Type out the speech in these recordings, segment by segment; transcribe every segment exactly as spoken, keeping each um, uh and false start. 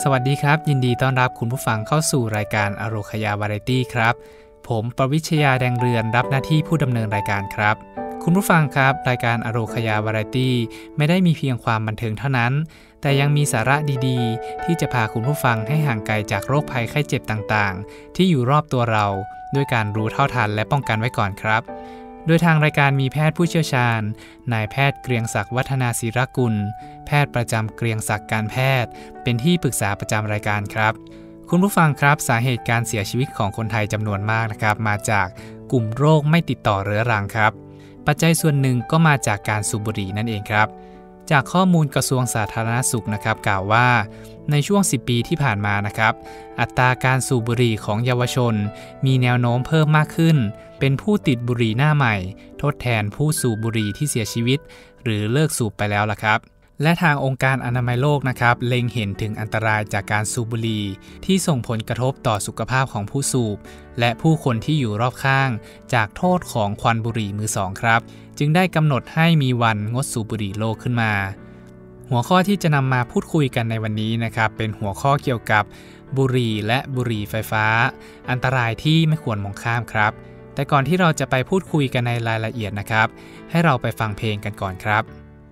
สวัสดีครับยินดีต้อนรับคุณผู้ฟังเข้าสู่รายการอโรคยาวาไรตี้ครับผมประวิชยาแดงเรือนรับหน้าที่ผู้ดำเนินรายการครับคุณผู้ฟังครับรายการอโรคยาวาไรตี้ไม่ได้มีเพียงความบันเทิงเท่านั้นแต่ยังมีสาระดีๆที่จะพาคุณผู้ฟังให้ห่างไกลจากโรคภัยไข้เจ็บต่างๆที่อยู่รอบตัวเราด้วยการรู้เท่าทันและป้องกันไว้ก่อนครับโดยทางรายการมีแพทย์ผู้เชี่ยวชาญนายแพทย์เกรียงศักดิ์วัฒนาศิรกุลแพทย์ประจำเกรียงศักดิ์การแพทย์เป็นที่ปรึกษาประจำรายการครับคุณผู้ฟังครับสาเหตุการเสียชีวิตของคนไทยจำนวนมากนะครับมาจากกลุ่มโรคไม่ติดต่อเรื้อรังครับปัจจัยส่วนหนึ่งก็มาจากการสูบบุหรี่นั่นเองครับจากข้อมูลกระทรวงสาธารณสุขนะครับกล่าวว่าในช่วงสิบปีที่ผ่านมานะครับอัตราการสูบบุหรี่ของเยาวชนมีแนวโน้มเพิ่มมากขึ้นเป็นผู้ติดบุหรี่หน้าใหม่ทดแทนผู้สูบบุหรี่ที่เสียชีวิตหรือเลิกสูบไปแล้วล่ะครับและทางองค์การอนามัยโลกนะครับเล็งเห็นถึงอันตรายจากการสูบบุหรี่ที่ส่งผลกระทบต่อสุขภาพของผู้สูบและผู้คนที่อยู่รอบข้างจากโทษของควันบุหรี่มือสองครับจึงได้กำหนดให้มีวันงดสูบบุหรี่โลกขึ้นมาหัวข้อที่จะนำมาพูดคุยกันในวันนี้นะครับเป็นหัวข้อเกี่ยวกับบุหรี่และบุหรี่ไฟฟ้าอันตรายที่ไม่ควรมองข้ามครับแต่ก่อนที่เราจะไปพูดคุยกันในรายละเอียดนะครับให้เราไปฟังเพลงกันก่อนครับ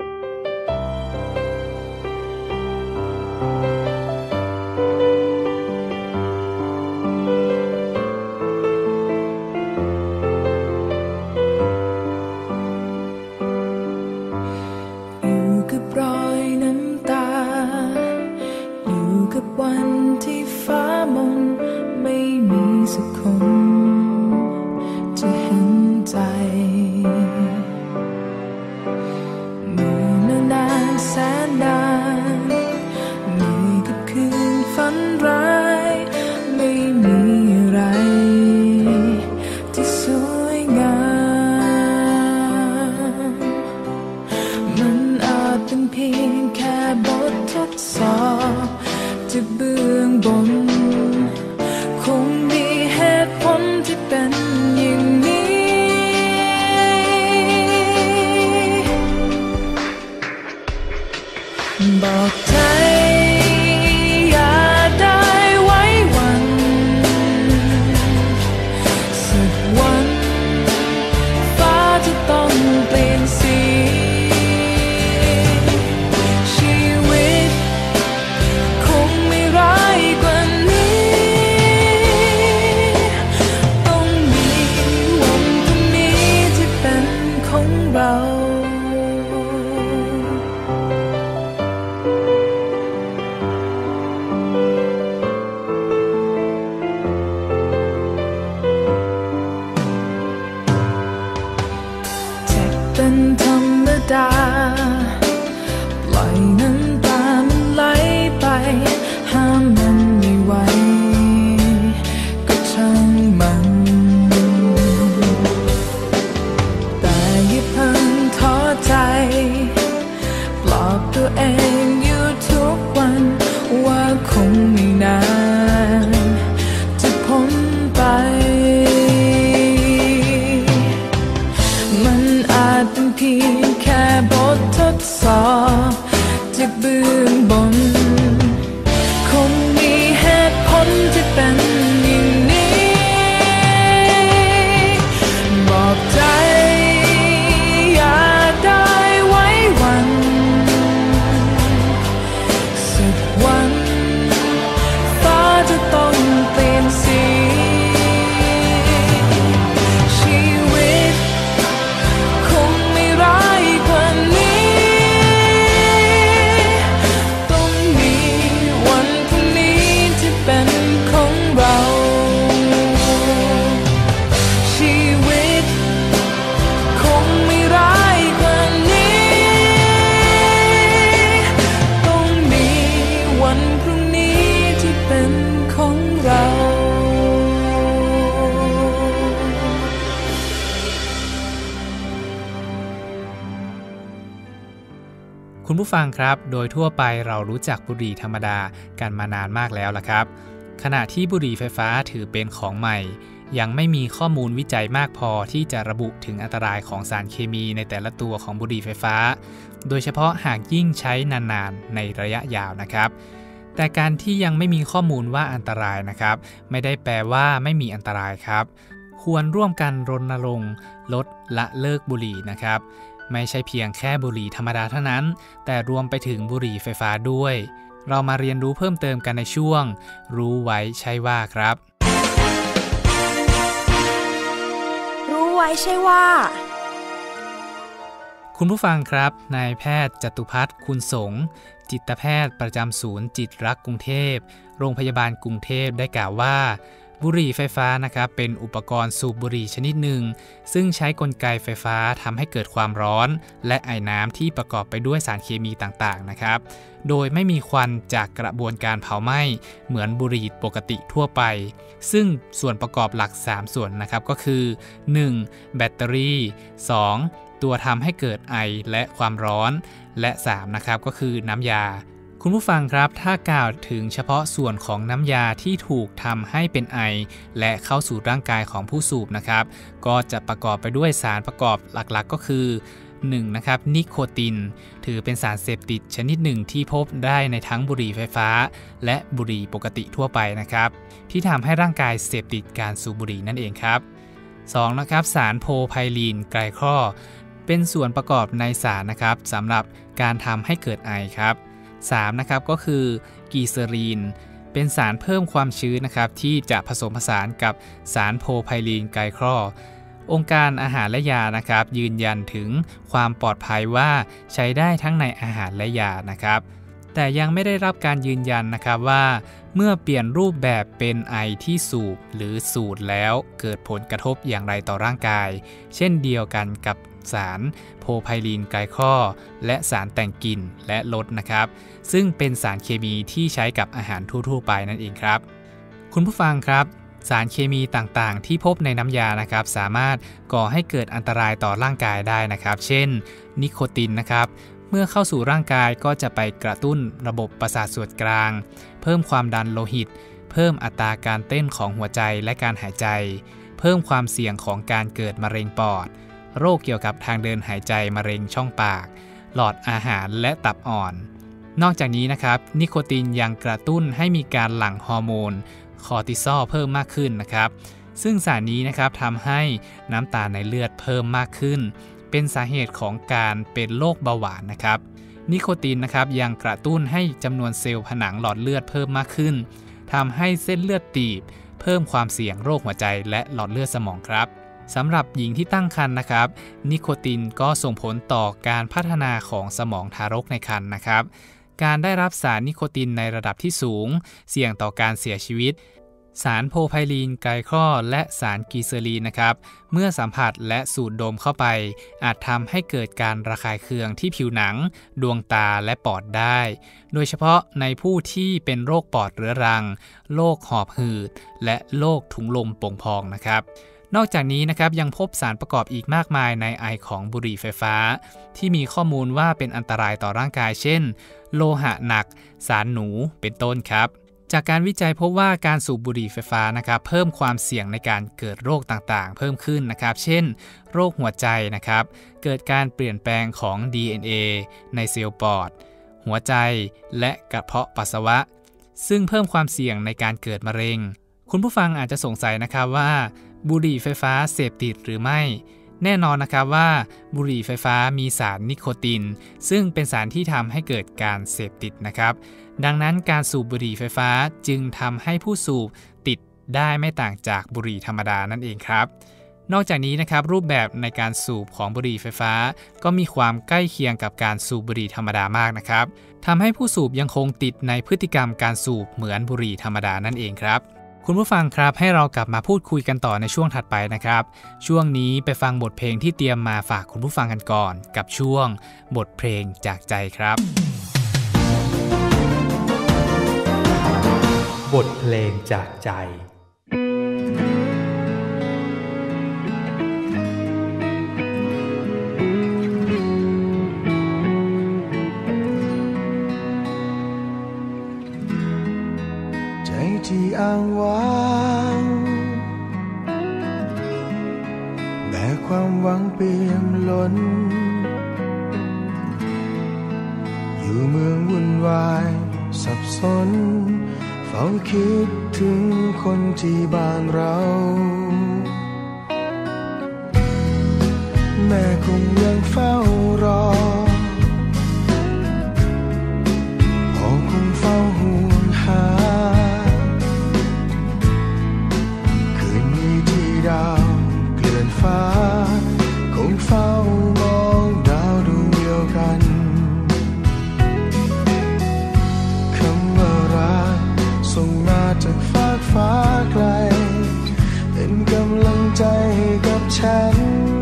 บอกใจอย่าได้ไว้วันสักวันฟ้าจะต้องเปลี่ยนสีชีวิตคงไม่ร้ายกว่านี้ต้องมีวันพรุ่งนี้ที่เป็นของเราเป็นธรรมดาปล่อยน้ำตามันไหลไปห้ามมันไม่ไหวก็ช่างมันแต่อย่าเพิ่งท้อใจปลอบตัวเองอยู่ทุกวันว่าคงไม่นานจะพ้นไปเป็นเพียงแค่บททดสอบจากเบื้องบนคงมีเหตุผลที่เป็นอย่างนี้บอกใจอย่าได้ไว้วันสักวันฟ้าจะต้องเปลี่ยนสีคุณผู้ฟังครับโดยทั่วไปเรารู้จักบุหรี่ธรรมดากันมานานมากแล้วล่ะครับขณะที่บุหรี่ไฟฟ้าถือเป็นของใหม่ยังไม่มีข้อมูลวิจัยมากพอที่จะระบุถึงอันตรายของสารเคมีในแต่ละตัวของบุหรี่ไฟฟ้าโดยเฉพาะหากยิ่งใช้นานๆในระยะยาวนะครับแต่การที่ยังไม่มีข้อมูลว่าอันตรายนะครับไม่ได้แปลว่าไม่มีอันตรายครับควรร่วมกันรณรงค์ลดละเลิกบุหรี่นะครับไม่ใช่เพียงแค่บุหรี่ธรรมดาเท่านั้นแต่รวมไปถึงบุหรี่ไฟฟ้าด้วยเรามาเรียนรู้เพิ่มเติมกันในช่วงรู้ไว้ใช่ว่าครับรู้ไว้ใช่ว่าคุณผู้ฟังครับนายแพทย์จตุภัทรคุณสงฆ์จิตแพทย์ประจำศูนย์จิตรักกรุงเทพโรงพยาบาลกรุงเทพได้กล่าวว่าบุหรี่ไฟฟ้านะครับเป็นอุปกรณ์สูบบุหรี่ชนิดหนึ่งซึ่งใช้กลไกไฟฟ้าทำให้เกิดความร้อนและไอน้ำที่ประกอบไปด้วยสารเคมีต่างๆนะครับโดยไม่มีควันจากกระบวนการเผาไหม้เหมือนบุหรี่ปกติทั่วไปซึ่งส่วนประกอบหลักสามส่วนนะครับก็คือ หนึ่ง. แบตเตอรี่ สอง. ตัวทำให้เกิดไอและความร้อนและสามนะครับก็คือน้ำยาคุณผู้ฟังครับถ้ากล่าวถึงเฉพาะส่วนของน้ำยาที่ถูกทำให้เป็นไอและเข้าสู่ร่างกายของผู้สูบนะครับก็จะประกอบไปด้วยสารประกอบหลักๆก็คือ หนึ่ง. นะครับนิโคตินถือเป็นสารเสพติดชนิดหนึ่งที่พบได้ในทั้งบุหรี่ไฟฟ้าและบุหรี่ปกติทั่วไปนะครับที่ทำให้ร่างกายเสพติดการสูบบุหรี่นั่นเองครับ สอง. นะครับสารโพไพลีนไกลคอลเป็นส่วนประกอบในสารนะครับสำหรับการทำให้เกิดไอครับสามนะครับก็คือกีเซอรีนเป็นสารเพิ่มความชื้นนะครับที่จะผสมผสานกับสารโพไพลีนไกลคอลองค์การอาหารและยานะครับยืนยันถึงความปลอดภัยว่าใช้ได้ทั้งในอาหารและยานะครับแต่ยังไม่ได้รับการยืนยันนะครับว่าเมื่อเปลี่ยนรูปแบบเป็นไอที่สูบหรือสูดแล้วเกิดผลกระทบอย่างไรต่อร่างกายเช่นเดียวกันกับสารโพไพลีนไกลคอลและสารแต่งกลิ่นและรสนะครับซึ่งเป็นสารเคมีที่ใช้กับอาหารทั่วๆไปนั่นเองครับคุณผู้ฟังครับสารเคมีต่างๆที่พบในน้ำยานะครับสามารถก่อให้เกิดอันตรายต่อร่างกายได้นะครับเช่นนิโคตินนะครับเมื่อเข้าสู่ร่างกายก็จะไปกระตุ้นระบบประสาทส่วนกลางเพิ่มความดันโลหิตเพิ่มอัตราการเต้นของหัวใจและการหายใจเพิ่มความเสี่ยงของการเกิดมะเร็งปอดโรคเกี่ยวกับทางเดินหายใจมะเร็งช่องปากหลอดอาหารและตับอ่อนนอกจากนี้นะครับนิโคตินยังกระตุ้นให้มีการหลั่งฮอร์โมนคอร์ติซอลเพิ่มมากขึ้นนะครับซึ่งสารนี้นะครับทำให้น้ำตาลในเลือดเพิ่มมากขึ้นเป็นสาเหตุของการเป็นโรคเบาหวานนะครับนิโคตินนะครับยังกระตุ้นให้จำนวนเซลล์ผนังหลอดเลือดเพิ่มมากขึ้นทำให้เส้นเลือดตีบเพิ่มความเสี่ยงโรคหัวใจและหลอดเลือดสมองครับสำหรับหญิงที่ตั้งครรภ์นะครับนิโคตินก็ส่งผลต่อการพัฒนาของสมองทารกในครรภ์นะครับการได้รับสารนิโคตินในระดับที่สูงเสี่ยงต่อการเสียชีวิตสารโพไพลีนไกลคอลและสารกีเซอรีนนะครับเมื่อสัมผัสและสูดดมเข้าไปอาจทำให้เกิดการระคายเคืองที่ผิวหนังดวงตาและปอดได้โดยเฉพาะในผู้ที่เป็นโรคปอดเรื้อรังโรคหอบหืดและโรคถุงลมโป่งพองนะครับนอกจากนี้นะครับยังพบสารประกอบอีกมากมายในไอของบุหรี่ไฟฟ้าที่มีข้อมูลว่าเป็นอันตรายต่อร่างกายเช่นโลหะหนักสารหนูเป็นต้นครับจากการวิจัยพบว่าการสูบบุหรี่ไฟฟ้านะครับเพิ่มความเสี่ยงในการเกิดโรคต่างๆเพิ่มขึ้นนะครับเช่นโรคหัวใจนะครับเกิดการเปลี่ยนแปลงของ ดี เอ็น เอ ในเซลล์ปอดหัวใจและกระเพาะปัสสาวะซึ่งเพิ่มความเสี่ยงในการเกิดมะเร็งคุณผู้ฟังอาจจะสงสัยนะครับว่าบุหรี่ไฟฟ้าเสพติดหรือไม่แน่นอนนะครับว่าบุหรี่ไฟฟ้ามีสารนิโคตินซึ่งเป็นสารที่ทำให้เกิดการเสพติดนะครับดังนั้นการสูบบุหรี่ไฟฟ้าจึงทำให้ผู้สูบติดได้ไม่ต่างจากบุหรี่ธรรมดานั่นเองครับนอกจากนี้นะครับรูปแบบในการสูบของบุหรี่ไฟฟ้าก็มีความใกล้เคียงกับการสูบบุหรี่ธรรมดามากนะครับทำให้ผู้สูบยังคงติดในพฤติกรรมการสูบเหมือนบุหรี่ธรรมดานั่นเองครับคุณผู้ฟังครับให้เรากลับมาพูดคุยกันต่อในช่วงถัดไปนะครับช่วงนี้ไปฟังบทเพลงที่เตรียมมาฝากคุณผู้ฟังกันก่อนกับช่วงบทเพลงจากใจครับบทเพลงจากใจที่อ้างว้างแบกความหวังเปี่ยมล้นอยู่เมืองวุ่นวายสับสนเฝ้าคิดถึงคนที่บ้านเราแม่คงยังเฝ้ารอพ่อคงเฝ้าห่วงหาคืนนี้ที่ดาวเกลื่อนฟ้าคงเฝ้ามองดาวดวงเดียวกันคำว่ารักส่งมาจากฟากฟ้าไกลเป็นกำลังใจให้กับฉัน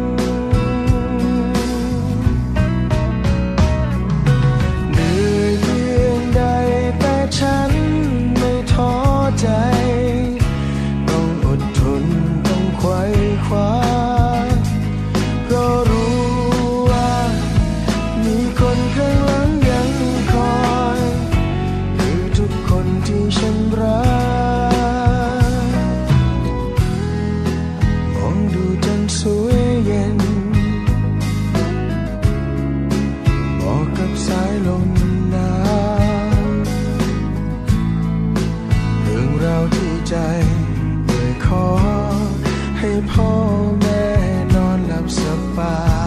ฉันไม่ท้อใจต้องอดทนต้องไขว่คว้าเพราะรู้ว่ามีคนข้างหลังยังคอยคือทุกคนที่ฉันรักมองดูจันทร์สวยเย็นบอกกับสายลมที่ใจเลยขอให้พ่อแม่นอนหลับสบ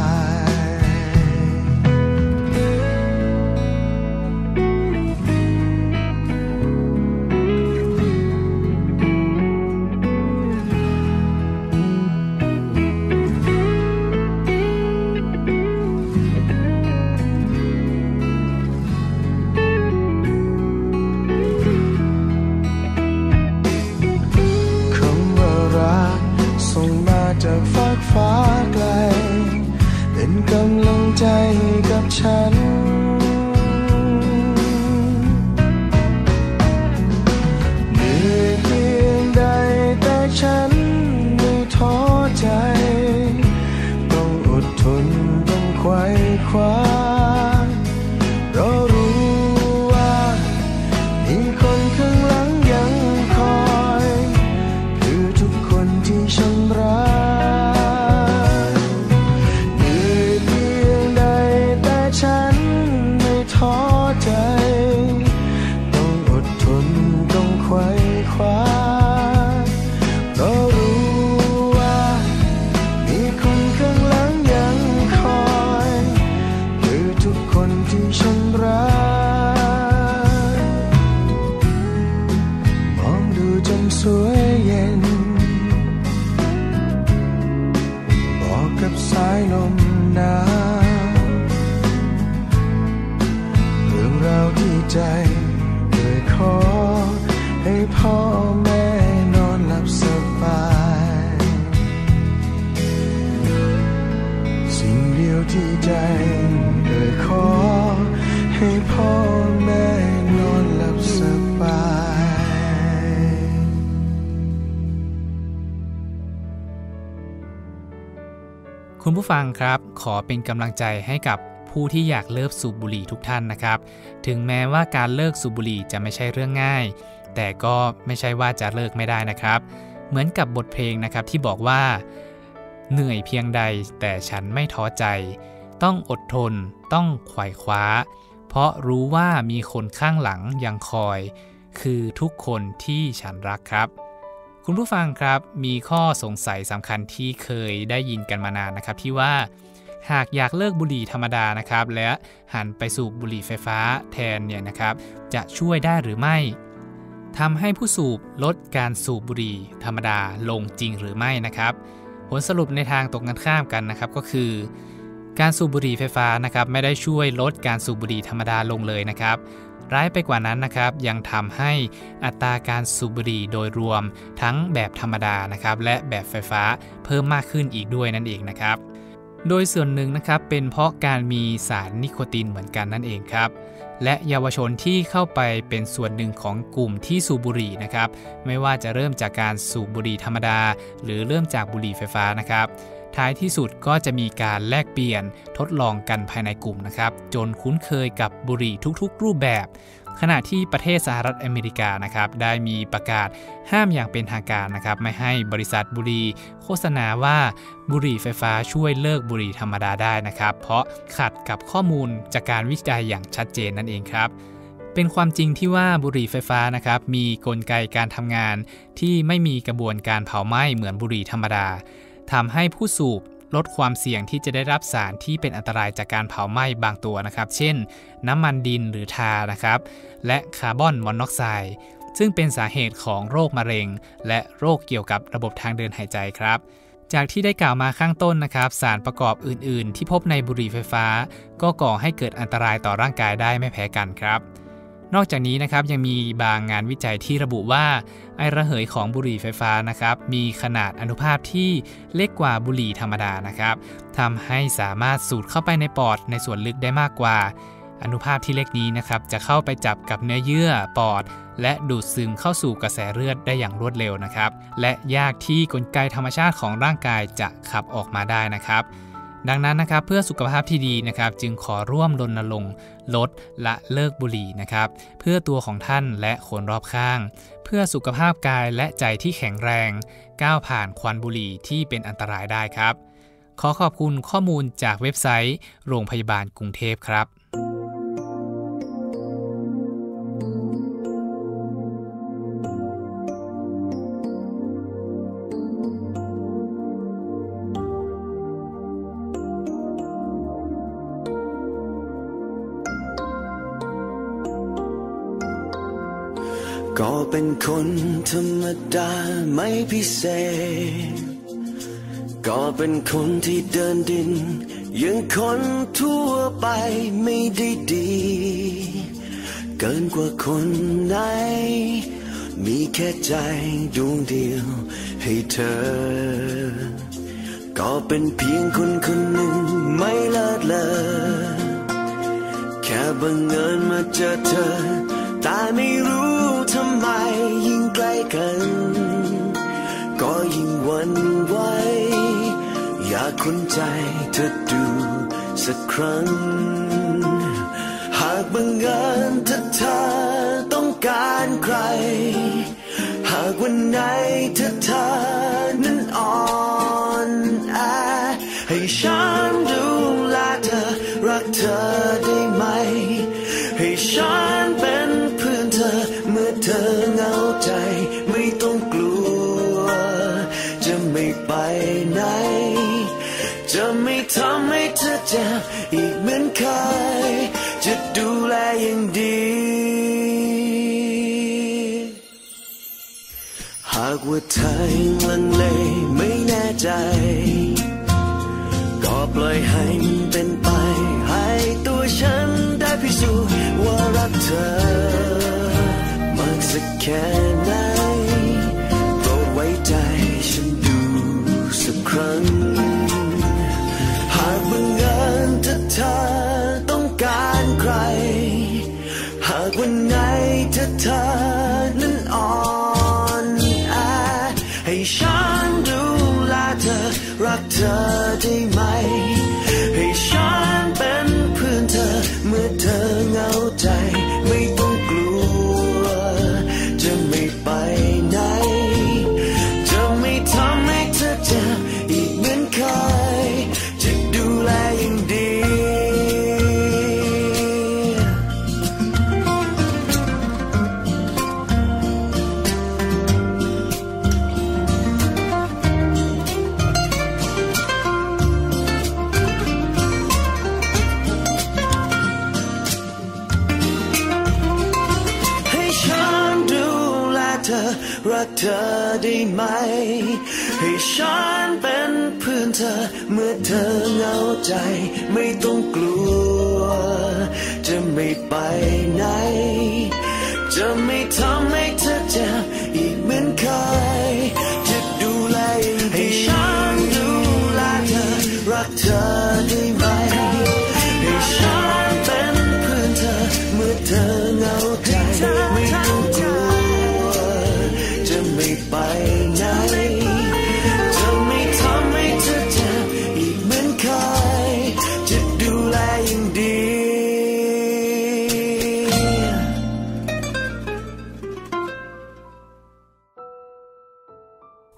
จากฟากฟ้าไกลเป็นกำลังใจให้กับฉันเหนื่อยเพียงใดแต่ฉันไม่ท้อใจต้องอดทนต้องไขว่คว้าเพราะรู้ว่ามีคนข้างหลังยังคอยคือทุกคนที่ฉันรักท้อใจต้องอดทนต้องไขว่คว้าเพราะรู้ว่ามีคนข้างหลังยังคอยคือทุกคนที่ฉันรักมองดูจันทร์สวยเย็นบอกกับสายลมหนาวเราที่ใจเลยขอให้พ่อแม่นอนหลับสบายสิ่งเดียวที่ใจเลยขอให้พ่อแม่นอนหลับสบายคุณผู้ฟังครับขอเป็นกำลังใจให้กับผู้ที่อยากเลิกสูบบุหรี่ทุกท่านนะครับถึงแม้ว่าการเลิกสูบบุหรี่จะไม่ใช่เรื่องง่ายแต่ก็ไม่ใช่ว่าจะเลิกไม่ได้นะครับเหมือนกับบทเพลงนะครับที่บอกว่าเหนื่อยเพียงใดแต่ฉันไม่ท้อใจต้องอดทนต้องไขว่คว้าเพราะรู้ว่ามีคนข้างหลังยังคอยคือทุกคนที่ฉันรักครับคุณผู้ฟังครับมีข้อสงสัยสำคัญที่เคยได้ยินกันมานานนะครับที่ว่าหากอยากเลิกบุหรี่ธรรมดานะครับและหันไปสูบบุหรี่ไฟฟ้าแทนเนี่ยนะครับจะช่วยได้หรือไม่ทำให้ผู้สูบลดการสูบบุหรี่ธรรมดาลงจริงหรือไม่นะครับผลสรุปในทางตรงกันข้ามกันนะครับก็คือการสูบบุหรี่ไฟฟ้านะครับไม่ได้ช่วยลดการสูบบุหรี่ธรรมดาลงเลยนะครับร้ายไปกว่านั้นนะครับยังทำให้อัตราการสูบบุหรี่โดยรวมทั้งแบบธรรมดานะครับและแบบไฟฟ้าเพิ่มมากขึ้นอีกด้วยนั่นเองนะครับโดยส่วนหนึ่งนะครับเป็นเพราะการมีสารนิโคตินเหมือนกันนั่นเองครับและเยาวชนที่เข้าไปเป็นส่วนหนึ่งของกลุ่มที่สูบบุหรี่นะครับไม่ว่าจะเริ่มจากการสูบบุหรี่ธรรมดาหรือเริ่มจากบุหรี่ไฟฟ้านะครับท้ายที่สุดก็จะมีการแลกเปลี่ยนทดลองกันภายในกลุ่มนะครับจนคุ้นเคยกับบุหรี่ทุกๆรูปแบบขณะที่ประเทศสหรัฐอเมริกานะครับได้มีประกาศห้ามอย่างเป็นทางการนะครับไม่ให้บริษัทบุหรี่โฆษณาว่าบุหรี่ไฟฟ้าช่วยเลิกบุหรี่ธรรมดาได้นะครับเพราะขัดกับข้อมูลจากการวิจัยอย่างชัดเจนนั่นเองครับเป็นความจริงที่ว่าบุหรี่ไฟฟ้านะครับมีกลไกการทำงานที่ไม่มีกระบวนการเผาไหม้เหมือนบุหรี่ธรรมดาทำให้ผู้สูบลดความเสี่ยงที่จะได้รับสารที่เป็นอันตรายจากการเผาไหม้บางตัวนะครับเช่นน้ำมันดินหรือทานะครับและคาร์บอนมอนอกไซด์ซึ่งเป็นสาเหตุของโรคมะเร็งและโรคเกี่ยวกับระบบทางเดินหายใจครับจากที่ได้กล่าวมาข้างต้นนะครับสารประกอบอื่นๆที่พบในบุหรี่ไฟฟ้าก็ก่อให้เกิดอันตรายต่อร่างกายได้ไม่แพ้กันครับนอกจากนี้นะครับยังมีบางงานวิจัยที่ระบุว่าไอระเหยของบุหรี่ไฟฟ้านะครับมีขนาดอนุภาคที่เล็กกว่าบุหรี่ธรรมดานะครับทำให้สามารถสูดเข้าไปในปอดในส่วนลึกได้มากกว่าอนุภาคที่เล็กนี้นะครับจะเข้าไปจับกับเนื้อเยื่อปอดและดูดซึมเข้าสู่กระแสเลือดได้อย่างรวดเร็วนะครับและยากที่กลไกธรรมชาติของร่างกายจะขับออกมาได้นะครับดังนั้นนะครับเพื่อสุขภาพที่ดีนะครับจึงขอร่วมรณรงค์ลดละเลิกบุหรี่นะครับเพื่อตัวของท่านและคนรอบข้างเพื่อสุขภาพกายและใจที่แข็งแรงก้าวผ่านควันบุหรี่ที่เป็นอันตรายได้ครับขอขอบคุณข้อมูลจากเว็บไซต์โรงพยาบาลกรุงเทพครับก็เป็นคนธรรมดาไม่พิเศษก็เป็นคนที่เดินดินยังคนทั่วไปไม่ได้ดีเกินกว่าคนไหนมีแค่ใจดวงเดียวให้เธอก็เป็นเพียงคนคนหนึ่งไม่เลิศเลอแค่บังเอิญมาเจอเธอแต่ไม่รู้ทำไมยิ่งใกล้กันก็ยิ่งหวั่นไหวอยากคุ้นใจเธอดูสักครั้งหากบังเอิญถ้าเธอต้องการใครหากวันไหนถ้าเธอนั้นอ่อนแอให้ฉันดูแลเธอรักเธอได้ไหมให้ฉันเป็นเพื่อนเธอเมื่อเธอเหงาใจไม่ต้องกลัวจะไม่ไปไหนจะไม่ทำให้เธอเจ็บอีกเหมือนเคยจะดูแลอย่างดีหากว่าเธอลังเลไม่แน่ใจก็ปล่อยให้มันเป็นไปให้ตัวฉันได้พิสูจน์ว่ารักเธอมากสักแค่ไหนโปรดไว้ใจฉันดูสักครั้งหากบังเอิญถ้าเธอต้องการใครหากวันไหนถ้าเธอนั้นอ่อนแอให้ฉันดูแลเธอรักเธอได้ไหมให้ฉันเป็นเพื่อนเธอเมื่อเธอเหงาใจไม่ต้องกลัวจะไม่ไปไหนจะไม่ทำให้เธอเจ็บอีกเหมือนเคยจะดูแลอย่างดีรักเธอได้ไหมให้ฉันเป็นเพื่อนเธอเมื่อเธอเหงาใจไม่ต้องกลัวจะไม่ไปไหนจะไม่ทำให้เธอเจ็บอีกเหมือนเคยจะดูแลให้ฉันดูแลเธอรักเธอได้ไหมให้ฉันเป็นเพื่อนเธอเมื่อเธอเหงาใจไม่ต้องกลัวไม่ไปไหนจะไม่ทำให้เธอเจ็บอีกเหมือนเคยจะดูแลอย่างดี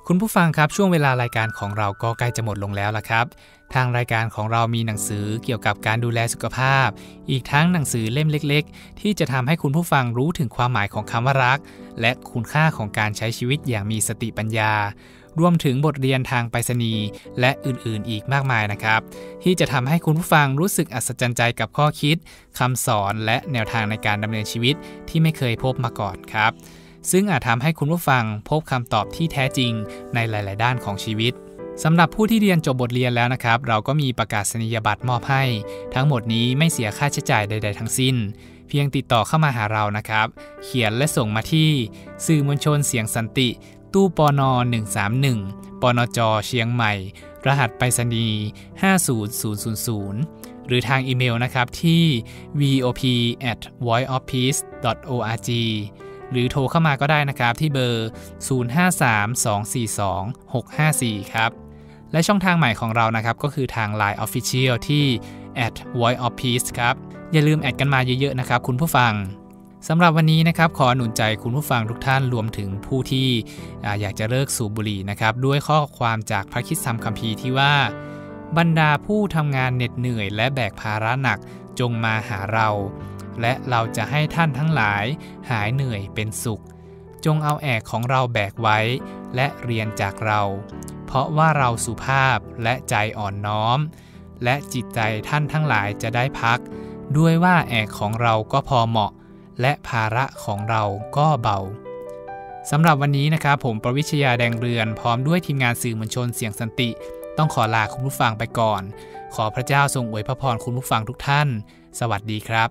คุณผู้ฟังครับช่วงเวลารายการของเราก็ใกล้จะหมดลงแล้วล่ะครับทางรายการของเรามีหนังสือเกี่ยวกับการดูแลสุขภาพอีกทั้งหนังสือเล่มเล็กๆที่จะทำให้คุณผู้ฟังรู้ถึงความหมายของคำว่ารักและคุณค่าของการใช้ชีวิตอย่างมีสติปัญญารวมถึงบทเรียนทางไปรษณีย์และอื่นๆอีกมากมายนะครับที่จะทำให้คุณผู้ฟังรู้สึกอัศจรรย์ใจกับข้อคิดคำสอนและแนวทางในการดำเนินชีวิตที่ไม่เคยพบมาก่อนครับซึ่งอาจทำให้คุณผู้ฟังพบคำตอบที่แท้จริงในหลายๆด้านของชีวิตสำหรับผู้ที่เรียนจบบทเรียนแล้วนะครับเราก็มีประกาศนียบัตรมอบให้ทั้งหมดนี้ไม่เสียค่าใช้จ่ายใดๆทั้งสิ้นเพียงติดต่อเข้ามาหาเรานะครับเขียนและส่งมาที่สื่อมวลชนเสียงสันติตู้ปนหนึ่งสามหนึ่งปนจเชียงใหม่รหัสไปรษณีย์ห้าศูนย์ศูนย์ศูนย์ศูนย์หรือทางอีเมลนะครับที่ วี โอ พี แอท วอยซ์ ออฟ พีซ ดอท โอ อาร์ จี หรือโทรเข้ามาก็ได้นะครับที่เบอร์ศูนย์ ห้า สาม สอง สี่ สอง หก ห้า สี่ครับและช่องทางใหม่ของเรานะครับก็คือทาง ไลน์ Official ที่ แอท วอยซ์ ออฟ พีซ ครับอย่าลืมแอดกันมาเยอะๆนะครับคุณผู้ฟังสำหรับวันนี้นะครับขอหนุนใจคุณผู้ฟังทุกท่านรวมถึงผู้ที่ออยากจะเลิกสูบบุหรี่นะครับด้วยข้อความจากพระคริสตธรรมคัมภีร์ที่ว่าบรรดาผู้ทำงานเหน็ดเหนื่อยและแบกภาระหนักจงมาหาเราและเราจะให้ท่านทั้งหลายหายเหนื่อยเป็นสุขจงเอาแอกของเราแบกไว้และเรียนจากเราเพราะว่าเราสุภาพและใจอ่อนน้อมและจิตใจท่านทั้งหลายจะได้พักด้วยว่าแอกของเราก็พอเหมาะและภาระของเราก็เบาสำหรับวันนี้นะครับผมประวิชยาแดงเรือนพร้อมด้วยทีมงานสื่อมวลชนเสียงสันติต้องขอลาคุณผู้ฟังไปก่อนขอพระเจ้าทรงอวยพระพรคุณผู้ฟังทุกท่านสวัสดีครับ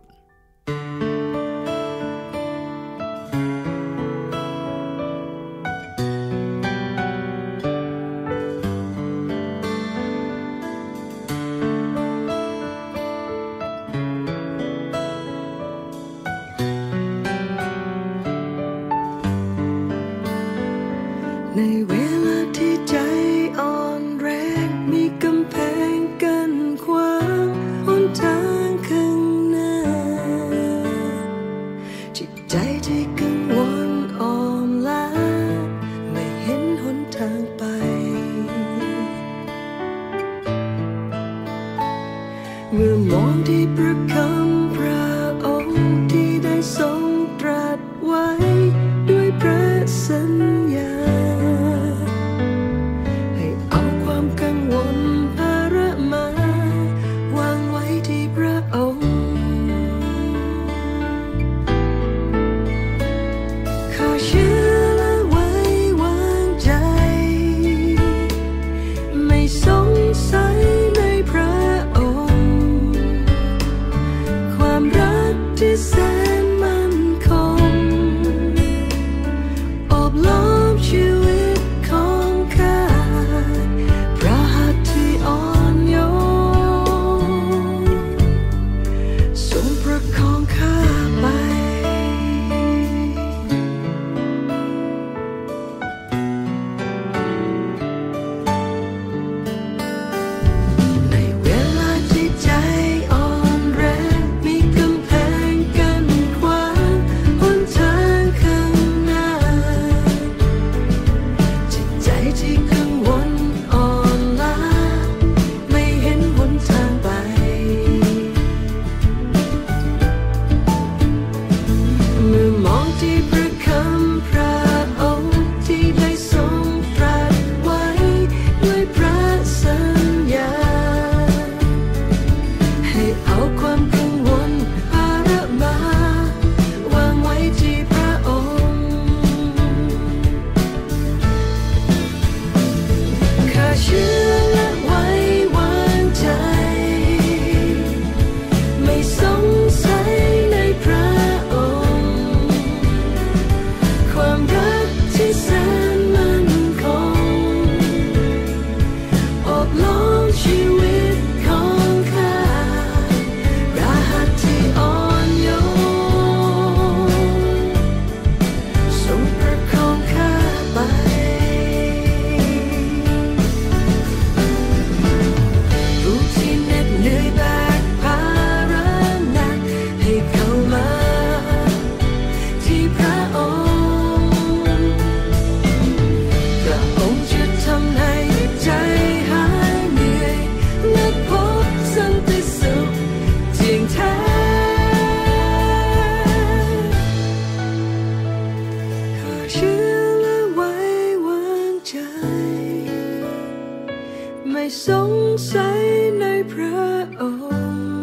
ในเวลาที่ใจอ่อนแรงมีกำแพงกั้นขวางหนทางข้างหน้าจิตใจที่กังวลอ่อนล้าไม่เห็นหนทางไปเมื่อมองที่พระคำพระองค์ที่ได้ทรงตรัสไว้ด้วยพระสัญญาพระองค์เชื่อและไว้วางใจไม่สงสัยในพระองค์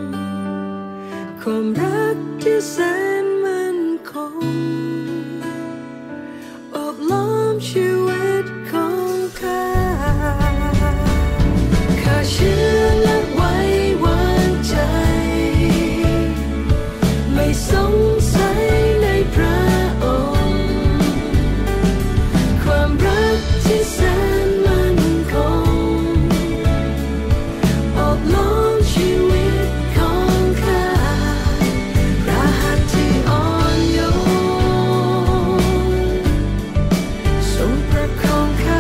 ความรักที่แสนมั่นคงโอบล้อมชีวิตของข้าข้าเชื่อและไว้วางใจไม่สงสัยในพระองค์ความรักที่แสนมั่นคงโอบล้อมชีวิตของข้าพระหัตถ์ที่อ่อนโยนทรงประคองข้า